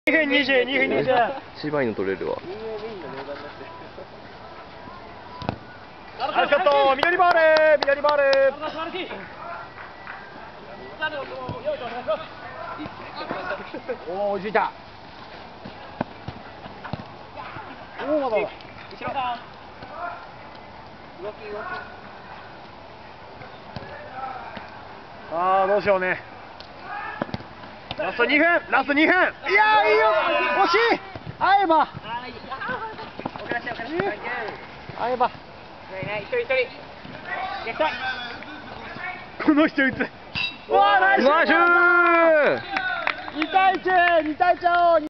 2分20、2分20。 一番いいの取れるわ。 ナイスカット、緑ボール、緑ボール。おお、追いついた。おお、まだ。後ろさん。ああ、どうしようね。ラスト2分、ラスト2分。いやー、いいよ。惜しい。会えば。会えば。この人打つ。うわー、ナイス。 ナイスー。 2対1、2対1。